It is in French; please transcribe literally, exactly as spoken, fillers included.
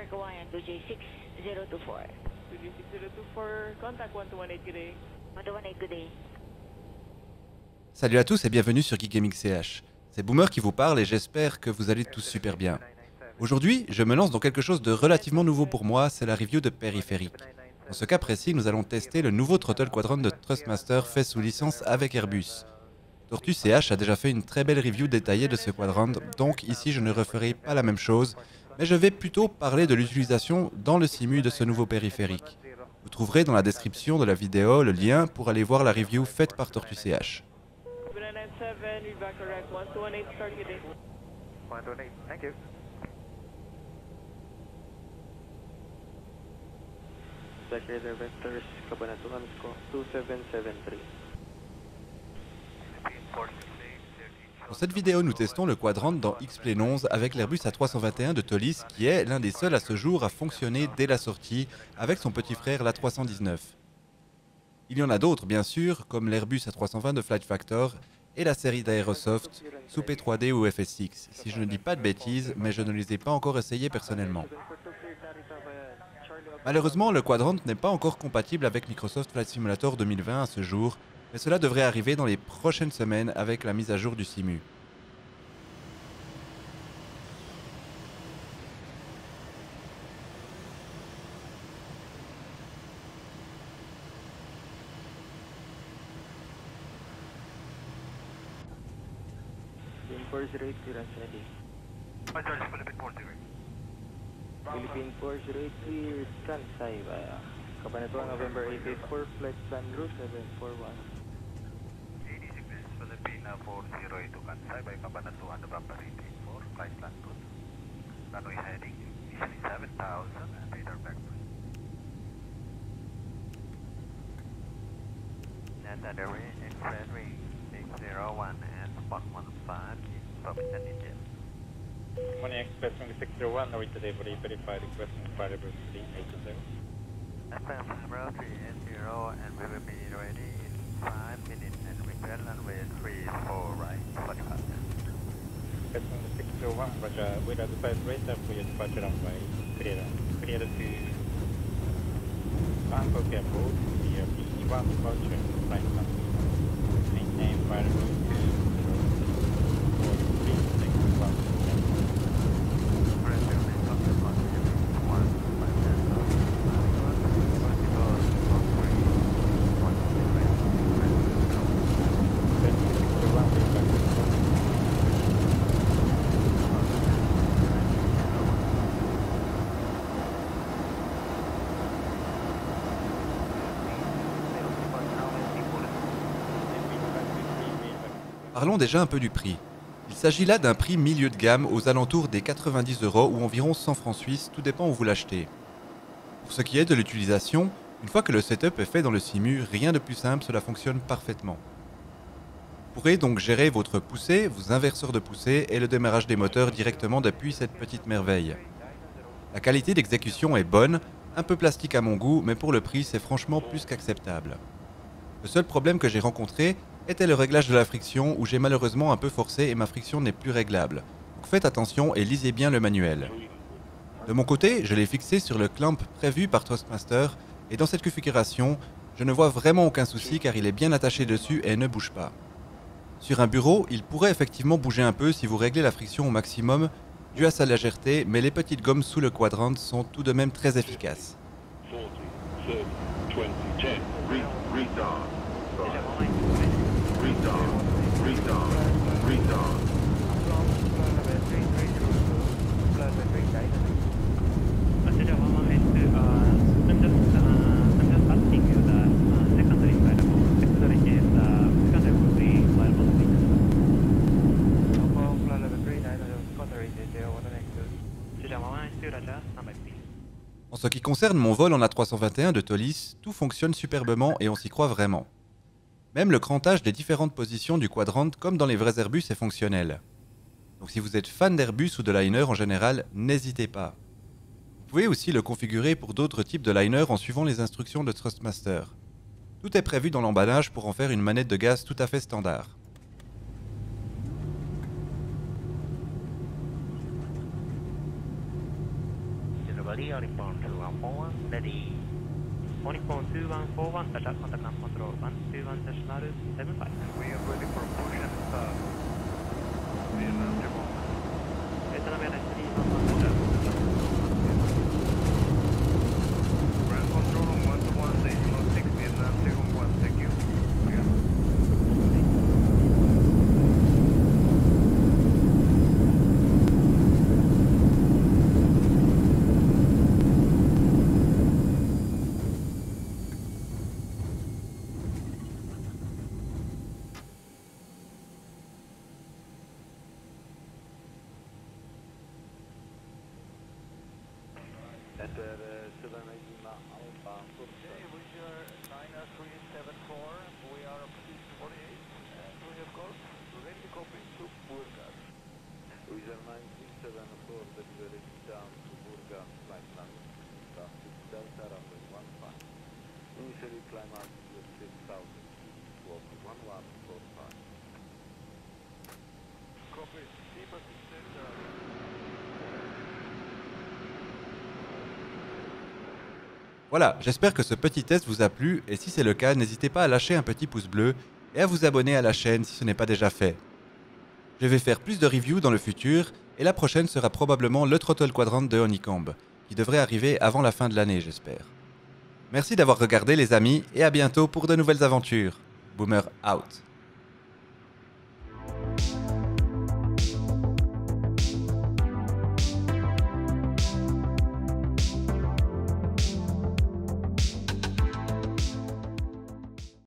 Hawaiian two J six zero two four. two J six zero two four, contact one two one eight, good day. one two one eight, good day. Salut à tous et bienvenue sur Geek Gaming C H. C'est Boomer qui vous parle et j'espère que vous allez tous super bien. Aujourd'hui, je me lance dans quelque chose de relativement nouveau pour moi, c'est la review de Périphérique. Dans ce cas précis, nous allons tester le nouveau Throttle Quadrant de Thrustmaster fait sous licence avec Airbus. Tortue C H a déjà fait une très belle review détaillée de ce quadrant, donc ici je ne referai pas la même chose, mais je vais plutôt parler de l'utilisation dans le simu de ce nouveau périphérique. Vous trouverez dans la description de la vidéo le lien pour aller voir la review faite par Tortue C H. nine nine seven, read back correct, one two one eight, start, good day. one two one eight, thank you. Secretary Vectors, Cabanatuan Score two seven seven three. Dans cette vidéo, nous testons le quadrant dans X-Plane onze avec l'Airbus A trois cent vingt et un de Tolis qui est l'un des seuls à ce jour à fonctionner dès la sortie avec son petit frère l'A trois cent dix-neuf. Il y en a d'autres bien sûr, comme l'Airbus A trois cent vingt de Flight Factor et la série d'Aerosoft sous P trois D ou F S X, si je ne dis pas de bêtises, mais je ne les ai pas encore essayés personnellement. Malheureusement, le quadrant n'est pas encore compatible avec Microsoft Flight Simulator deux mille vingt à ce jour, mais cela devrait arriver dans les prochaines semaines avec la mise à jour du simu. four zero eight, clearance ready. Philippine four zero eight, clear, Kansai via Cabanatuan November eight eight four, flight plan route seven four one. Philippine four zero eight to Kansai by Cabanatuan November eight eight four, flight plan route. Runway heading initially seven thousand and radar vector. Delta Derry, Express Ring six zero one and spot one five in Provincial India. Morning Express Ring six zero one, now today for the verified request and variable three eight zero. F M zero three eight zero and we will be ready in five minutes and return runway three four right, forty-five. Express Ring six zero one, Roger, we are the first racer for your departure runway, clear, clear to Bangkok Airport, the B one departure, flight plan, maintain variable two four three six one. Parlons déjà un peu du prix. Il s'agit là d'un prix milieu de gamme aux alentours des quatre-vingt-dix euros ou environ cent francs suisses, tout dépend où vous l'achetez. Pour ce qui est de l'utilisation, une fois que le setup est fait dans le simu, rien de plus simple, cela fonctionne parfaitement. Vous pourrez donc gérer votre poussée, vos inverseurs de poussée et le démarrage des moteurs directement depuis cette petite merveille. La qualité d'exécution est bonne, un peu plastique à mon goût, mais pour le prix c'est franchement plus qu'acceptable. Le seul problème que j'ai rencontré était le réglage de la friction où j'ai malheureusement un peu forcé et ma friction n'est plus réglable. Donc faites attention et lisez bien le manuel. De mon côté, je l'ai fixé sur le clamp prévu par Thrustmaster et dans cette configuration, je ne vois vraiment aucun souci car il est bien attaché dessus et ne bouge pas. Sur un bureau, il pourrait effectivement bouger un peu si vous réglez la friction au maximum dû à sa légèreté, mais les petites gommes sous le quadrant sont tout de même très efficaces. En ce qui concerne mon vol en A trois cent vingt et un de Tolis, tout fonctionne superbement et on s'y croit vraiment. Même le crantage des différentes positions du quadrant comme dans les vrais Airbus est fonctionnel. Donc si vous êtes fan d'Airbus ou de liner en général, n'hésitez pas. Vous pouvez aussi le configurer pour d'autres types de liner en suivant les instructions de Thrustmaster. Tout est prévu dans l'emballage pour en faire une manette de gaz tout à fait standard. Valley, Honeypond two one four one, ready. Honeypond two one four one, touch out contact ground control one two one dash Maru seven five. We are ready for push and start. Vietnam Jabon. Vietnam Airlines three one one, touch out. Ground control on one two one six zero six Vietnam zero one, thank you. Yeah. Enter Savannah Lima Alpha. Okay, we are nine three seven four, we are up to forty-eight, and we have got ready to copy to Burgas. Wizard nine three seven four, delivery down to Burgas, flight plan, traffic Delta runway one five. Initially climb altitude six thousand feet, walk one one four five. Copy, keep us in center. Voilà, j'espère que ce petit test vous a plu et si c'est le cas, n'hésitez pas à lâcher un petit pouce bleu et à vous abonner à la chaîne si ce n'est pas déjà fait. Je vais faire plus de reviews dans le futur et la prochaine sera probablement le Throttle Quadrant de Honeycomb, qui devrait arriver avant la fin de l'année j'espère. Merci d'avoir regardé les amis et à bientôt pour de nouvelles aventures. Boomer out.